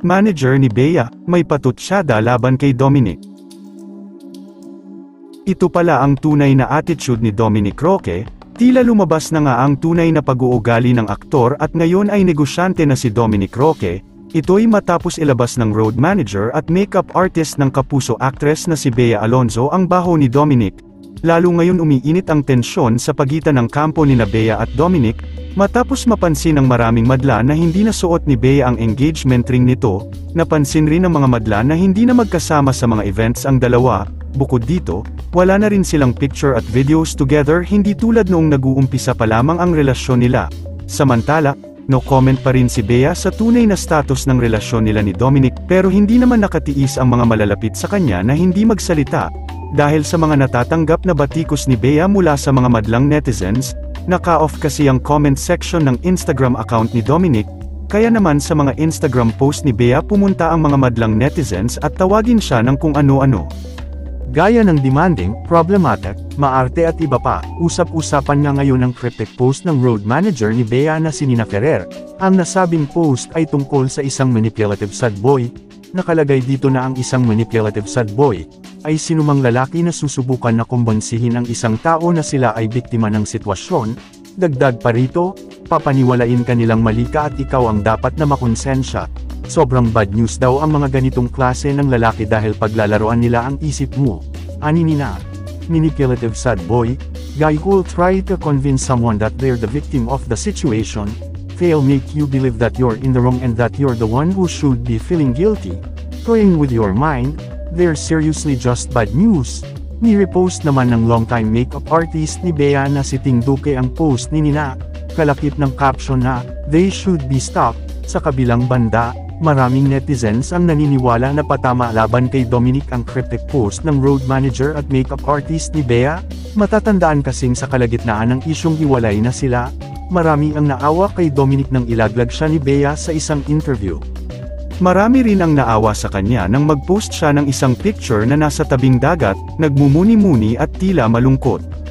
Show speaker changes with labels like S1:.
S1: road manager ni Bea, may patutsyada laban kay Dominic. Ito pala ang tunay na attitude ni Dominic Roque, tila lumabas na nga ang tunay na pag-uugali ng aktor at ngayon ay negosyante na si Dominic Roque. Ito'y matapos ilabas ng road manager at makeup artist ng kapuso actress na si Bea Alonzo ang baho ni Dominic. Lalo ngayon umiinit ang tensyon sa pagitan ng kampo ni Bea at Dominic, matapos mapansin ng maraming madla na hindi nasuot ni Bea ang engagement ring nito, napansin rin ng mga madla na hindi na magkasama sa mga events ang dalawa. Bukod dito, wala na rin silang picture at videos together, hindi tulad noong nag-uumpisa pa lamang ang relasyon nila. Samantala, no comment pa rin si Bea sa tunay na status ng relasyon nila ni Dominic, pero hindi naman nakatiis ang mga malalapit sa kanya na hindi magsalita. Dahil sa mga natatanggap na batikos ni Bea mula sa mga madlang netizens, naka-off kasi ang comment section ng Instagram account ni Dominic, kaya naman sa mga Instagram post ni Bea pumunta ang mga madlang netizens at tawagin siya ng kung ano-ano. Gaya ng demanding, problematic, maarte at iba pa, usap-usapan nga ngayon ang cryptic post ng road manager ni Bea na si Nina Ferrer. Ang nasabing post ay tungkol sa isang manipulative sad boy. Nakalagay dito na ang isang manipulative sad boy ay sinumang lalaki na susubukan na kumbansihin ang isang tao na sila ay biktima ng sitwasyon. Dagdag pa rito, papaniwalain ka nilang mali ka at ikaw ang dapat na makonsensya. Sobrang bad news daw ang mga ganitong klase ng lalaki dahil paglalaroan nila ang isip mo. Ani Nina, manipulative sad boy, guy who'll try to convince someone that they're the victim of the situation, fail make you believe that you're in the wrong and that you're the one who should be feeling guilty. Toying with your mind, they're seriously just bad news. Ni-repost naman ng longtime makeup artist ni Bea na si Ting Duque ang post ni Nina, kalakip ng caption na, "They should be stopped." Sa kabilang banda, maraming netizens ang naniniwala na patama laban kay Dominic ang cryptic post ng road manager at makeup artist ni Bea. Matatandaan kasing sa kalagitnaan ng isyong hiwalay na sila, marami ang naawa kay Dominic nang ilaglag siya ni Bea sa isang interview. Marami rin ang naawa sa kanya nang mag-post siya ng isang picture na nasa tabing dagat, nagmumuni-muni at tila malungkot.